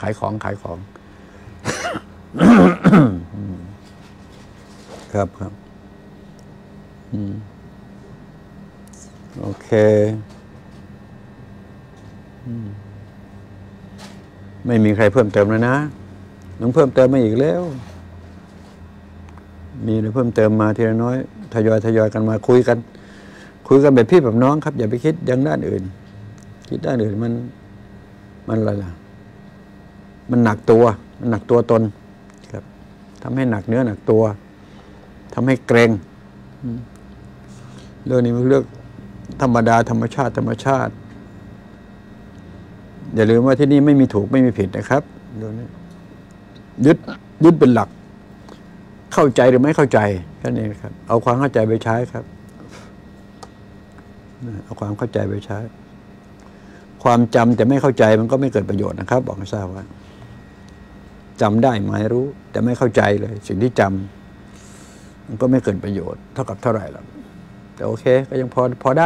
ขายของครับโอเคไม่มีใครเพิ่มเติมแล้วนะต้องเพิ่มเติมมาอีกแล้วมีอะไรเพิ่มเติมมาทีละน้อยทยอยกันมาคุยกันแบบพี่แบบน้องครับอย่าไปคิดอย่างด้านอื่นคิดด้านอื่นมันอะไรล่ะมันหนักตัวตนครับทำให้หนักเนื้อหนักตัวทำให้เกรงเรื่องนี้เป็นเรื่องธรรมดาธรรมชาติอย่าลืมว่าที่นี่ไม่มีถูกไม่มีผิดนะครับเรื่องนี้ยึดเป็นหลักเข้าใจหรือไม่เข้าใจแค่นี้ครับเอาความเข้าใจไปใช้ครับเอาความเข้าใจไปใช้ความจำแต่ไม่เข้าใจมันก็ไม่เกิดประโยชน์นะครับบอกให้ทราบว่าจำได้หมายรู้แต่ไม่เข้าใจเลยสิ่งที่จำมันก็ไม่เกิดประโยชน์เท่ากับเท่าไหร่หรอกแต่โอเคก็ยังพอได้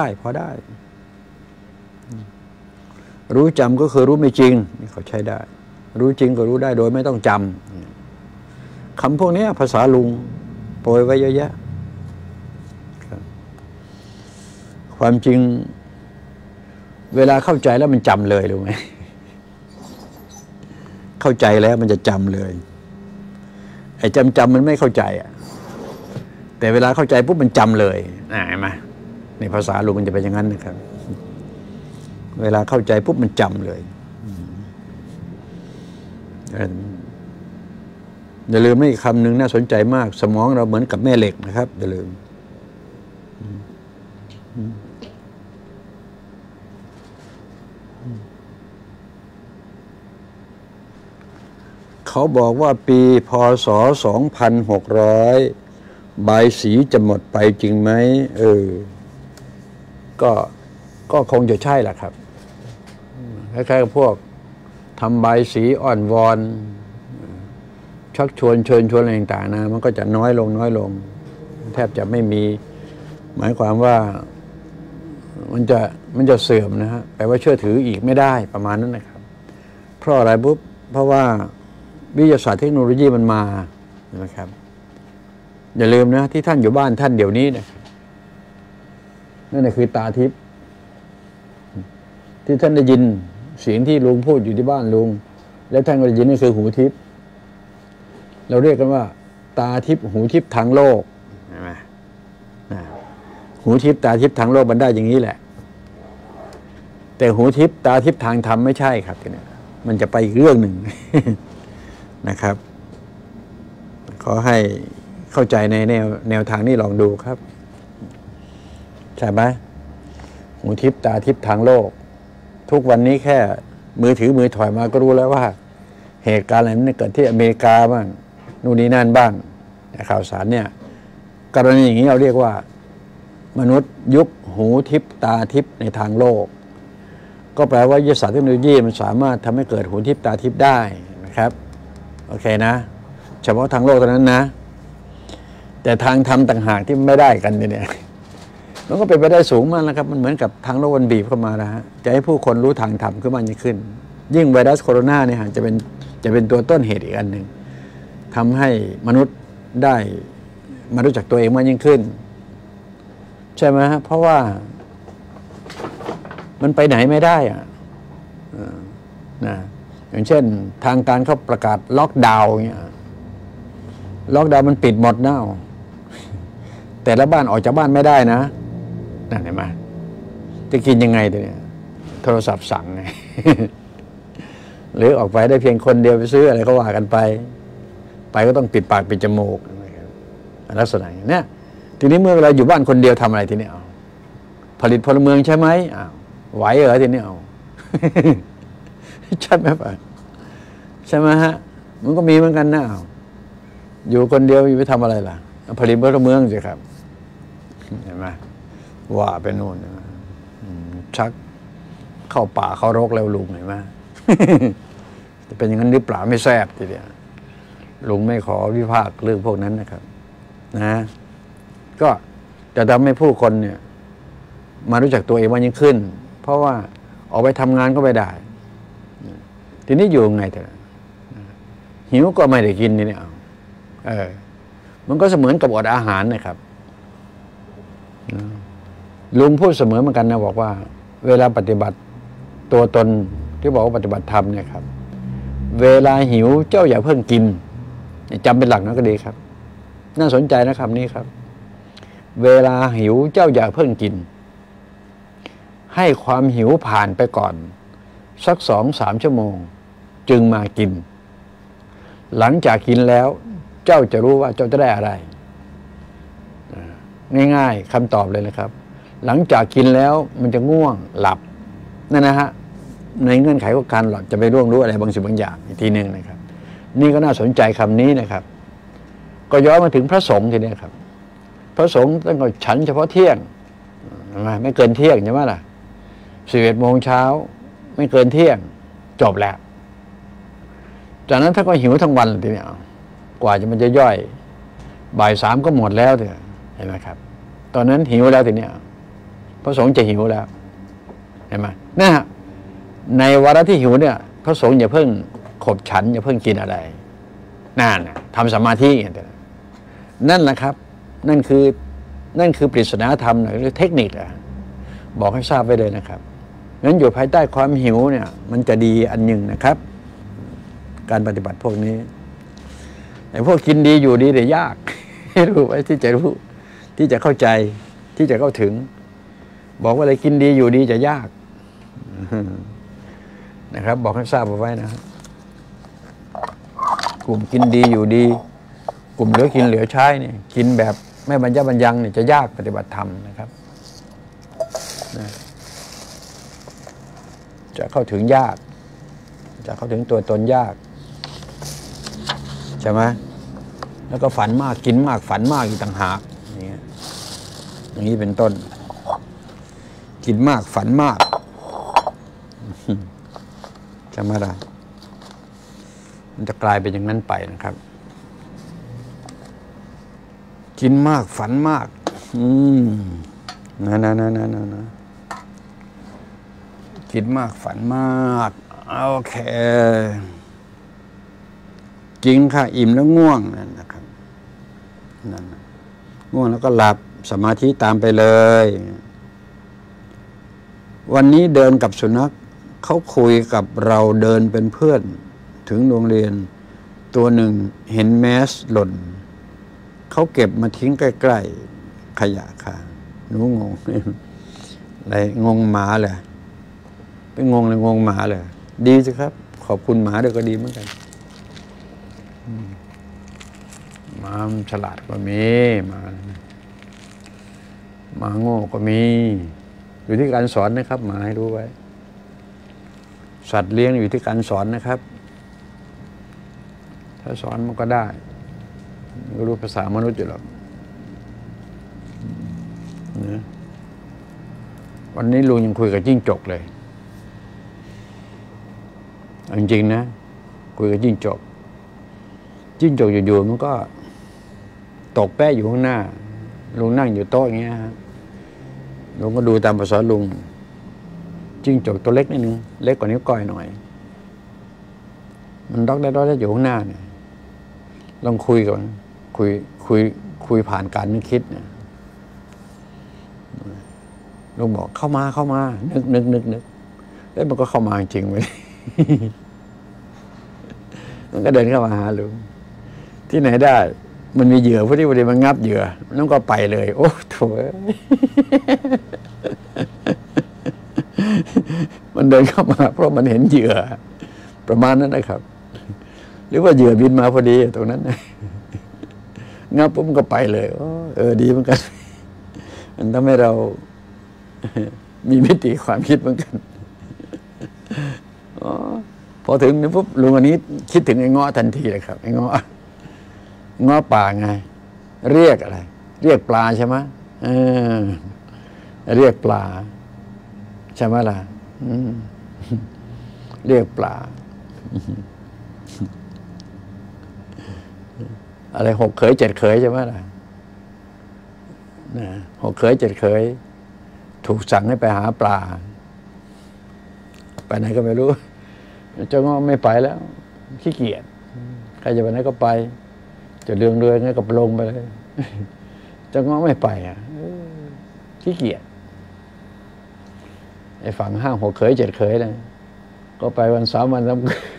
รู้จำก็คือรู้ไม่จริงนี่เขาใช้ได้รู้จริงก็รู้ได้โดยไม่ต้องจำคำพวกนี้ภาษาลุงโปรยไว้เยอะแยะความจริงเวลาเข้าใจแล้วมันจำเลยรู้ไหมเข้าใจแล้วมันจะจำเลยไอ้จำมันไม่เข้าใจอ่ะแต่เวลาเข้าใจปุ๊บมันจำเลยเห็นไหมในภาษาลุงมันจะเป็นอย่างนั้นนะครับเวลาเข้าใจปุ๊บมันจำเลยอย่าลืมอีกคำหนึ่งน่าสนใจมากสมองเราเหมือนกับแม่เหล็กนะครับอย่าลืมเขาบอกว่าปีพ.ศ. 2600ใบสีจะหมดไปจริงไหมก็คงจะใช่แหละครับคล้ายๆกับพวกทำใบสีอ่อนวอนชักชวนเชิญชวนอะไรต่างๆนะมันก็จะน้อยลงแทบจะไม่มีหมายความว่ามันจะเสื่อมนะฮะแปลว่าเชื่อถืออีกไม่ได้ประมาณนั้นนะครับเพราะอะไรปุ๊บเพราะว่าวิทยาศาสตร์เทคโนโลยีมันมานะครับอย่าลืมนะที่ท่านอยู่บ้านท่านเดี๋ยวนี้นะครับนั่นแหละคือตาทิพย์ที่ท่านได้ยินเสียงที่ลุงพูดอยู่ที่บ้านลุงแล้วท่านก็ได้ยินนี่คือหูทิพย์เราเรียกกันว่าตาทิพย์หูทิพย์ทางโลกใช่ไหมหูทิพย์ตาทิพย์ทางโลกมันได้อย่างนี้แหละแต่หูทิพย์ตาทิพย์ทางธรรมไม่ใช่ครับทีนี้มันจะไปอีกเรื่องหนึ่งนะครับขอให้เข้าใจในแนวทางนี้ลองดูครับใช่ไหมหูทิพย์ตาทิพย์ทางโลกทุกวันนี้แค่มือถือมือถอยมาก็รู้แล้วว่าเหตุการณ์อะไรมันเกิดที่อเมริกาบ้างนู่นนี่นั่นบ้างข่าวสารเนี่ยกรณีอย่างนี้เราเรียกว่ามนุษย์ยุคหูทิพย์ตาทิพย์ในทางโลกก็แปลว่าวิทยาศาสตร์เทคโนโลยีมันสามารถทำให้เกิดหูทิพย์ตาทิพย์ได้นะครับโอเคนะเฉพาะทางโลกเท่านั้นนะแต่ทางธรรมต่างหากที่ไม่ได้กันเนี่ยมันก็เป็นไปได้สูงมากนะครับมันเหมือนกับทางโลกมันบีบเข้ามานะฮะจะให้ผู้คนรู้ทางธรรมขึ้นมายิ่งขึ้นยิ่งไวรัสโคโรนาเนี่ยจะเป็นตัวต้นเหตุอีกอันหนึ่งทำให้มนุษย์ได้มารู้จักตัวเองมากยิ่งขึ้นใช่ไหมฮะเพราะว่ามันไปไหนไม่ได้อะนะอย่างเช่นทางการเขาประกาศล็อกดาวน์เงี้ยล็อกดาวน์มันปิดหมดนะแต่ละบ้านออกจากบ้านไม่ได้นะนั่นเห็นไหมจะกินยังไงเนี่ยโทรศัพท์สั่งไง หรือออกไปได้เพียงคนเดียวไปซื้ออะไรก็ว่ากันไปก็ต้องปิดปากปิดจมูกลักษณะอย่างนี้ทีนี้เมื่อเราอยู่บ้านคนเดียวทำอะไรทีนี้ผลิตพลเมืองใช่ไหมไหวเหรอทีนี้ใช่ไหมป่ะใช่ไหมฮะมันก็มีเหมือนกันนะอยู่คนเดียวอยู่ไปทำอะไรล่ะผลิตพลเมืองสิครับเห็นไหมว่าเป็นโน่นชักเข้าป่าเข้ารกแล้วลุงเห็นไหมจะเป็นอย่างนั้นหรือเปล่าไม่แซ่บทีเดียวลุงไม่ขอวิพากษ์เรื่องพวกนั้นนะครับนะก็จะทำให้ผู้คนเนี่ยมารู้จักตัวเองมากยิ่งขึ้นเพราะว่าออกไปทำงานก็ไม่ได้ทีนี้อยู่ไงเถอะหิวก็ไม่ได้กินนี่เนี่ยมันก็เสมือนกับอดอาหารนะครับลุงพูดเสมอเหมือนกันนะบอกว่าเวลาปฏิบัติตัวตนที่บอกว่าปฏิบัติธรรมเนี่ยครับเวลาหิวเจ้าอย่าเพิ่งกินจำเป็นหลักนะก็ดีครับน่าสนใจนะครับนี่ครับเวลาหิวเจ้าอย่าเพิ่งกินให้ความหิวผ่านไปก่อนสัก2-3 ชั่วโมงจึงมากินหลังจากกินแล้วเจ้าจะรู้ว่าเจ้าจะได้อะไรง่ายๆคำตอบเลยนะครับหลังจากกินแล้วมันจะง่วงหลับนั่นนะฮะในเงื่อนไขของการหลับจะไปร่วงรู้อะไรบางสิ่งบางอย่างอีกทีหนึ่งนะครับนี่ก็น่าสนใจคำนี้นะครับก็ย้อนมาถึงพระสงฆ์ทีนี้ครับพระสงฆ์ต้องฉันเฉพาะเที่ยงไม่เกินเที่ยงใช่ไหมล่ะ11 โมงเช้าไม่เกินเที่ยงจบแล้วจากนั้นถ้าก็หิวทั้งวันทีนี้กว่ามันจะย่อยบ่าย 3ก็หมดแล้วเห็นไหมครับตอนนั้นหิวแล้วทีนี้พระสงฆ์จะหิวแล้วเห็นไหมนะฮะในวาระที่หิวเนี่ยพระสงฆ์อย่าเพิ่งขบฉันอย่าเพิ่งกินอะไรนั่นทำสมาธินั่นแหละครับนั่นคือปริศนาธรรมหรือเทคนิคบอกให้ทราบไว้เลยนะครับงั้นอยู่ภายใต้ความหิวเนี่ยมันจะดีอันหนึ่งนะครับการปฏิบัติพวกนี้ไอ้พวกกินดีอยู่ดีแต่ยากให้รู้ไว้ที่จะรู้ที่จะเข้าใจที่จะเข้าถึงบอกว่าอะไรกินดีอยู่ดีจะยากนะครับบอกให้ทราบเอาไว้นะครับกลุ่มกินดีอยู่ดีกลุ่มเหลือกินเหลือใช้เนี่ยกินแบบไม่บรรยะบรรยังเนี่ยจะยากปฏิบัติธรรมนะครับจะเข้าถึงยากจะเข้าถึงตัวตนยากใช่ไหมแล้วก็ฝันมากกินมากฝันมากอีกต่างหากอย่างนี้เป็นต้นกินมากฝันมากจะมาได้มันจะกลายเป็นอย่างนั้นไปนะครับกินมากฝันมากนะกินมากฝันมากโอเคจริงค่ะอิ่มแล้วง่วงนั่นนะครับนั่นง่วงแล้วก็หลับสมาธิตามไปเลยวันนี้เดินกับสุนัขเขาคุยกับเราเดินเป็นเพื่อนถึงโรงเรียนตัวหนึ่งเห็นแมสหล่นเขาเก็บมาทิ้งใกล้ๆขยะค่ะหนูงงอะไรงงหมาเลยไปงงเลยงงหมาเลยดีสิครับขอบคุณหมาด้วยก็ดีเหมือนกันหมาฉลาดก็มีหมาโง่ก็มีอยู่ที่การสอนนะครับหมาให้รู้ไว้สัตว์เลี้ยงอยู่ที่การสอนนะครับถ้าสอนมันก็ได้ก็รู้ภาษามนุษย์อยู่หรอกนะวันนี้ลุงยังคุยกับจิ้งจกเลยจริงๆนะคุยกับจิ้งจกอยู่ๆมันก็ตกแป้อยู่ข้างหน้าลุงนั่งอยู่โต๊ะอย่างเงี้ยครับลุงก็ดูตามภาษาลุงจิ้งจกตัวเล็กนิดนึงเล็กกว่านิ้วก้อยหน่อยมันดอกได้อยู่ข้างหน้าเนี่ยลองคุยก่อนคุยผ่านการนึกคิดเนี่ยลุงบอกเข้ามานึกแล้วมันก็เข้ามาจริงๆเลยมันก็เดินเข้ามาหาลุงที่ไหนได้มันมีเหยื่อพอดีมันงับเหยื่อมันก็ไปเลยโอ้โถมันเดินเข้ามาเพราะมันเห็นเหยื่อประมาณนั้นนะครับหรือว่าเหยื่อบินมาพอดีตรงนั้นงับปุ๊บมันก็ไปเลยดีเหมือนกันมันทำให้เรามีมิติความคิดเหมือนกันพอถึงนี่ปุ๊บลุงอันนี้คิดถึงไอ้เงาะทันทีเลยครับไอ้เงาะป่าไงเรียกอะไรเรียกปลาใช่ไหมเรียกปลาใช่ไหมล่ะเรียกปลาอะไร6 เขย 7 เขยใช่ไหมล่ะ6 เขย 7 เขยถูกสั่งให้ไปหาปลาไปไหนก็ไม่รู้เจ้าง้อไม่ไปแล้วขี้เกียจใครจะไปไหนก็ไปจะเรืองั้นก็ลงไปเลยจะง้อไม่ไปขี้เกียจไอ้ฝั่ง5 6 เขย 7 เขยนะก็ไปวัน3 วัน3 คืน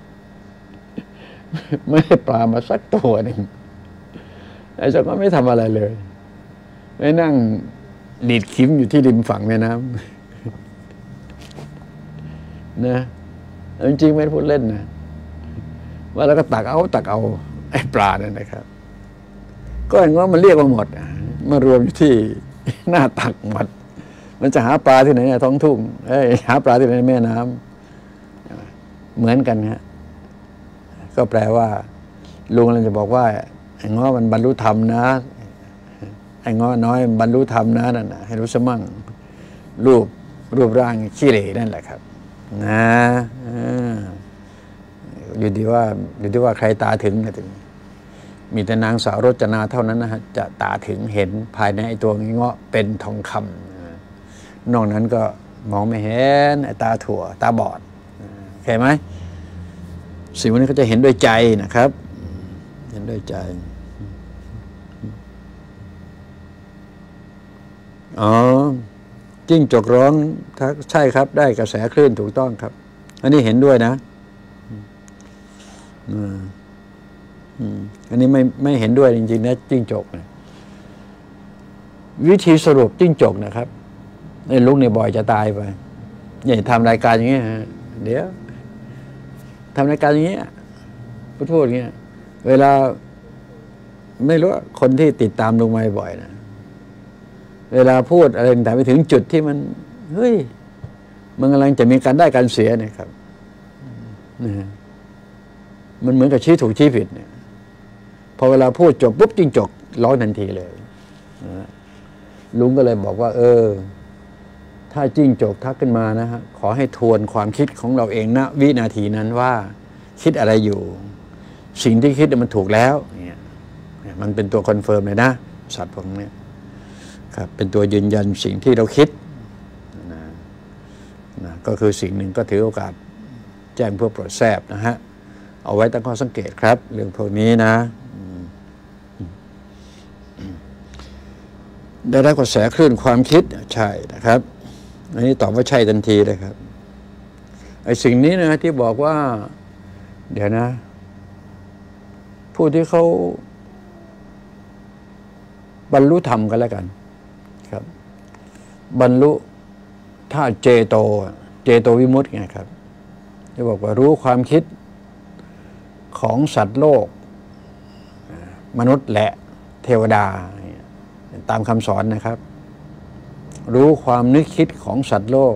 ไม่ได้ปลามาสักตัวหนึ่งไอ้เจ้าก็ไม่ทำอะไรเลยไม่นั่งดีดขิมอยู่ที่ริมฝั่งแม่น้ำนะจริงๆไม่ได้พูดเล่นนะว่าแล้วก็ตักเอาไอ้ปลานั่นนะครับก็เห็นว่ามันเรียกมาหมดมารวมอยู่ที่หน้าตักหมดมันจะหาปลาที่ไหนท้องทุ่งหาปลาที่ไหนแม่น้ำเหมือนกันฮะก็แปลว่าลุงเราจะบอกว่าไอ้ง้อมันบรรลุธรรมนะไอ้ง้อน้อยบรรลุธรรมนะนั่นนะให้รู้สมั่งรูปร่างขี้เหร่นั่นแหละครับนะอยู่ที่ว่าใครตาถึงนะถึงมีแต่นางสาวรจนาเท่านั้นนะฮะจะตาถึงเห็นภายในไอ้ตัวเงาะเป็นทองคำนอกนั้นก็มองไม่เห็นไอ้ตาถั่วตาบอดเข้าใจไหมสิ่งนี้เขาจะเห็นด้วยใจนะครับเห็นด้วยใจจิ้งจกร้องใช่ครับได้กระแสคลื่นถูกต้องครับอันนี้เห็นด้วยนะอันนี้ไม่เห็นด้วยจริงๆนะจิ้งจกนะวิธีสรุปจิ้งจกนะครับไอ้ลุงเนี่ยบ่อยจะตายไปอย่าทำรายการอย่างเงี้ยเดี๋ยวทำรายการอย่างเงี้ยพูดอย่างเงี้ยเวลาไม่รู้คนที่ติดตามลุงมาบ่อยนะเวลาพูดอะไรต่างไปถึงจุดที่มันเฮ้ยมันกำลังจะมีการได้การเสียเนี่ยครับมันเหมือนกับชี้ถูกชี้ผิดเนี่ยพอเวลาพูดจบปุ๊บจิ้งจกร้องทันทีเลยลุงก็เลยบอกว่าถ้าจิ้งจกทักขึ้นมานะฮะขอให้ทวนความคิดของเราเองณวินาทีนั้นว่าคิดอะไรอยู่สิ่งที่คิดมันถูกแล้วเนี่ยมันเป็นตัวคอนเฟิร์มเลยนะสัตว์พวกนี้ครับเป็นตัวยืนยันสิ่งที่เราคิดนะก็คือสิ่งหนึ่งก็ถือโอกาสแจ้งเพื่อโปรดแทรกนะฮะเอาไว้ตั้งข้อสังเกตครับเรื่องพวกนี้นะได้รับกระแสคลื่นความคิดใช่นะครับอันนี้ตอบว่าใช่ทันทีเลยครับไอ้สิ่งนี้นะที่บอกว่าเดี๋ยวนะผู้ที่เขาบรรลุธรรมกันแล้วกันครับบรรลุถ้าเจโตวิมุตติไงครับที่บอกว่ารู้ความคิดของสัตว์โลกมนุษย์และเทวดาตามคำสอนนะครับรู้ความนึกคิดของสัตว์โลก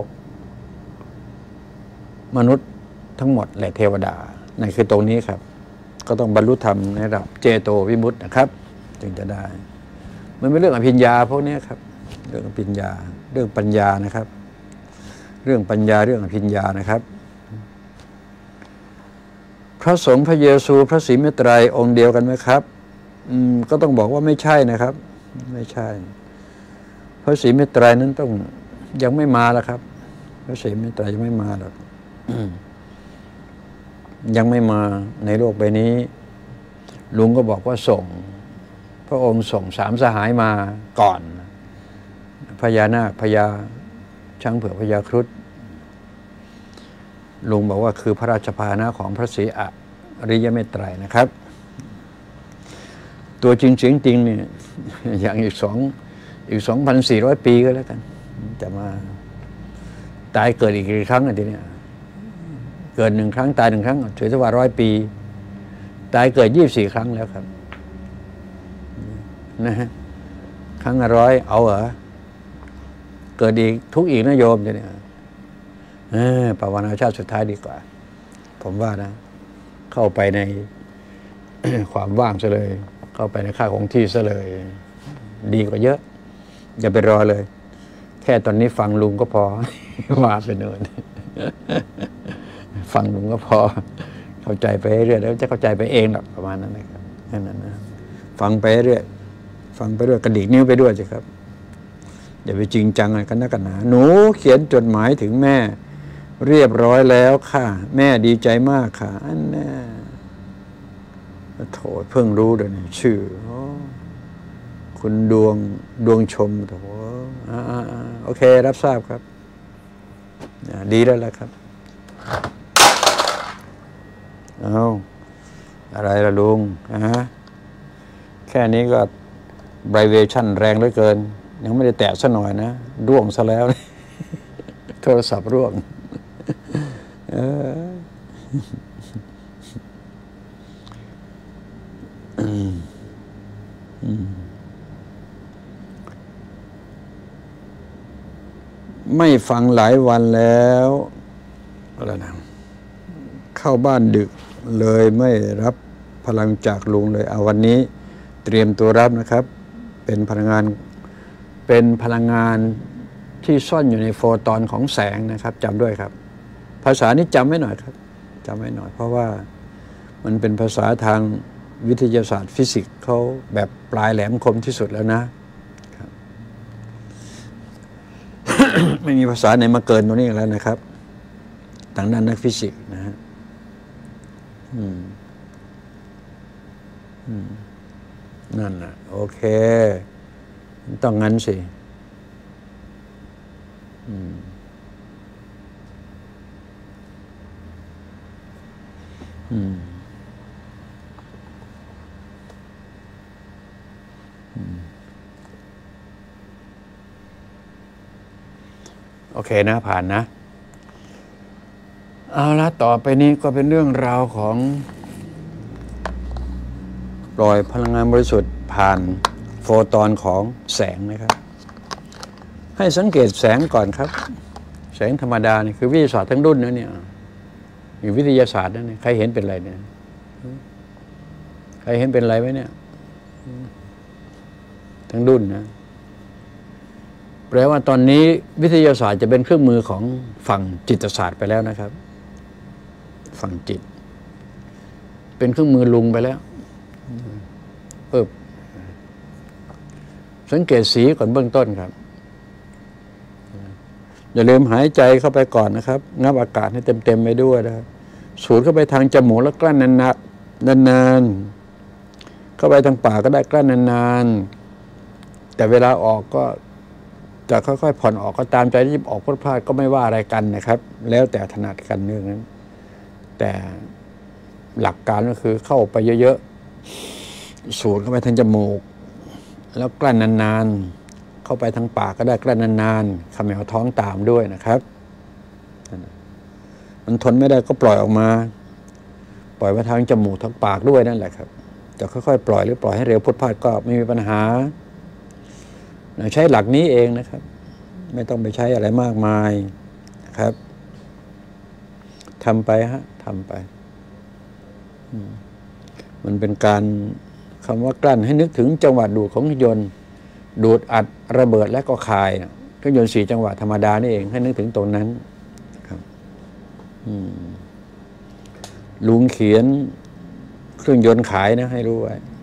มนุษย์ทั้งหมดและเทวดานั่นคือตรงนี้ครับก็ต้องบรรลุธรรมในระดับเจโตวิมุตตินะครับจึงจะได้มันเป็นเรื่องอภิญญาพวกนี้ครับเรื่องอภิญญาเรื่องปัญญานะครับเรื่องปัญญาเรื่องอภิญญานะครับพระสงฆ์พระเยซูพระศรีเมตไตรองค์เดียวกันไหมครับก็ต้องบอกว่าไม่ใช่นะครับไม่ใช่พระศรีเมตไตรนั้นต้องยังไม่มาแล้วครับพระศรีเมตไตรยังไม่มาหรอกยังไม่มาในโลกใบนี้ลุงก็บอกว่าส่งพระองค์ส่ง3 สหายมาก่อนพญานาคพญาช้างเผือกพญาครุฑลุงบอกว่าคือพระราชพาหนะของพระศรีอริยเมตไตรนะครับตัวจริงเสียงจริงเนี่ยอย่างอีก 2,400 ปีก็แล้วกันจะมาตายเกิดอีกกี่ครั้งทีนี้เกิด1 ครั้งตาย1 ครั้งถือว่า100 ปีตายเกิด24 ครั้งแล้วครับนะฮะครั้งละ100เอาเหรอเกิดอีกทุกอีกนะโยมทีนี้ภาวนาชาติสุดท้ายดีกว่าผมว่านะเข้าไปใน ความว่างซะเลยเข้าไปในค่าของที่ซะเลยดีกว่าเยอะอย่าไปรอเลยแค่ตอนนี้ฟังลุงก็พอ ว่าไปเนิน ฟังลุงก็พอเข้าใจไปเรื่อยแล้วจะเข้าใจไปเองหรอกประมาณนั้นนะครับแค่นั้นนะฟังไปเรื่อยฟังไปเรื่อยกระดิกนิ้วไปด้วยสิครับอย่าไปจริงจังอะไรกันนักกันหนาหนูเขียนจดหมายถึงแม่เรียบร้อยแล้วค่ะแม่ดีใจมากค่ะอันน่ะโถเพิ่งรู้เดี๋ยวนี้ชื่อคุณดวงชมโถโอเครับทราบครับดีแล้วล่ะครับเอาอะไรล่ะลุงแค่นี้ก็ไบรเวชั่นแรงเหลือเกินยังไม่ได้แตะซะหน่อยนะร่วงซะแล้ว โทรศัพท์ร่วงไม่ฟังหลายวันแล้วอะไรนะเข้าบ้านดึกเลยไม่รับพลังจากลุงเลยเอาวันนี้เตรียมตัวรับนะครับ เป็นพลังงานที่ซ่อนอยู่ในโฟตอนของแสงนะครับจำด้วยครับภาษานี้จำไว้หน่อยครับจำไว้หน่อยเพราะว่ามันเป็นภาษาทางวิทยาศาสตร์ฟิสิกส์เขาแบบปลายแหลมคมที่สุดแล้วนะครับ ไม่มีภาษาไหนมาเกินตรงนี้แล้วนะครับทางด้านนักฟิสิกส์นะฮะนั่นน่ะโอเคต้องงั้นสิโอเคนะผ่านนะเอาละต่อไปนี้ก็เป็นเรื่องราวของปล่อยพลังงานบริสุทธิ์ผ่านโฟตอนของแสงนะครับให้สังเกตแสงก่อนครับแสงธรรมดานี่คือวิทยาศาสตร์ทั้งรุ่นนะเนี่ยอยู่วิทยาศาสตร์นั่นเนี่ยใครเห็นเป็นไรเนี่ยใครเห็นเป็นไรไหมเนี่ยทั้งรุ่นนะแปลว่าตอนนี้วิทยาศาสตร์จะเป็นเครื่องมือของฝั่งจิตศาสตร์ไปแล้วนะครับฝั่งจิตเป็นเครื่องมือลุงไปแล้วปึ๊บสังเกตสีก่อนเบื้องต้นครับอย่าลืมหายใจเข้าไปก่อนนะครับงับอากาศให้เต็มๆไปด้วยนะครับสูดเข้าไปทางจมูกแล้วกลั้นนานๆเข้าไปทางปากก็ได้กลั้นนานๆแต่เวลาออกก็จะค่อยๆผ่อนออกก็ตามใจที่ออกพลาดก็ไม่ว่าอะไรกันนะครับแล้วแต่ถนัดกันเรื่องนั้นแต่หลักการก็คือเข้าไปเยอะๆสูดเข้าไปทางจมูกแล้วกลั้นนานๆเข้าไปทางปากก็ได้กลั้นนานๆเขมวท้องตามด้วยนะครับมันทนไม่ได้ก็ปล่อยออกมาปล่อยไปทางจมูกทางปากด้วยนั่นแหละครับจะค่อยๆปล่อยหรือปล่อยให้เร็วพลาดก็ไม่มีปัญหาใช้หลักนี้เองนะครับไม่ต้องไปใช้อะไรมากมายนะครับทำไปทำไปมันเป็นการคำว่ากลั้นให้นึกถึงจังหวะดูดของเครื่องยนต์ดูดอัดระเบิดและก็คายเครื่องยนต์4 จังหวะธรรมดานี่เองให้นึกถึงตรงนั้นครับลุงเขียนเครื่องยนต์ขายนะให้รู้ไว้